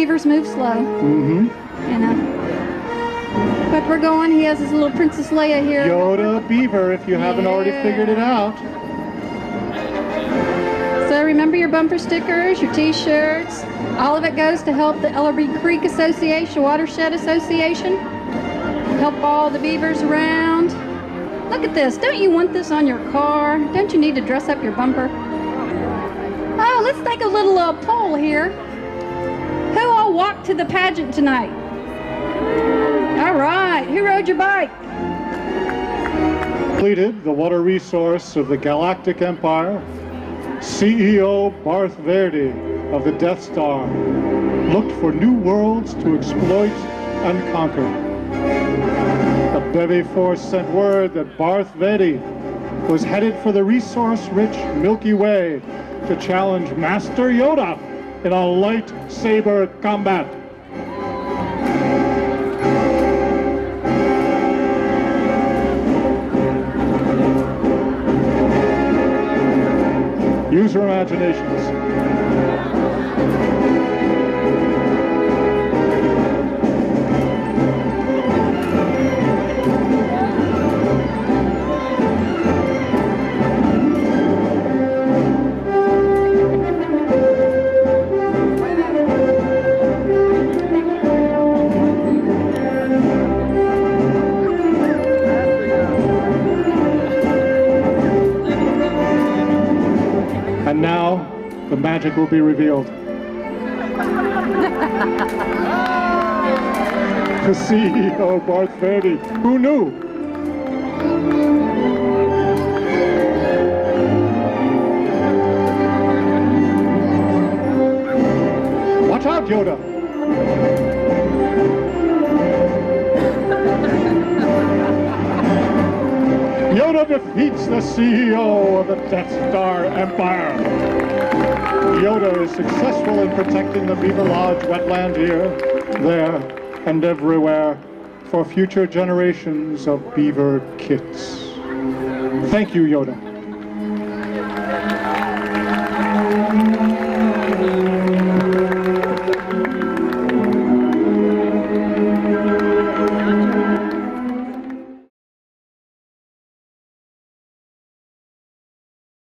beavers move slow. Mm-hmm. You know. But we're going. He has his little Princess Leia here. Yoda Beaver, if you haven't already figured it out. So remember your bumper stickers, your t-shirts. All of it goes to help the Ellerby Creek Association, Watershed Association. Help all the beavers around. Look at this. Don't you want this on your car? Don't you need to dress up your bumper? Oh, let's take a little poll here. Who all walked to the pageant tonight? All right. Who rode your bike? Completed the water resource of the Galactic Empire, CEO Barth Verdi of the Death Star looked for new worlds to exploit and conquer. The Bevy Force sent word that Barth Verdi was headed for the resource-rich Milky Way to challenge Master Yoda in a lightsaber combat. Use your imaginations. And now, the magic will be revealed. The CEO, Barth Verdi. Who knew? Watch out, Yoda! Yoda defeats the CEO of the Death Star Empire. Yoda is successful in protecting the Beaver Lodge wetland here, there, and everywhere for future generations of beaver kits. Thank you, Yoda.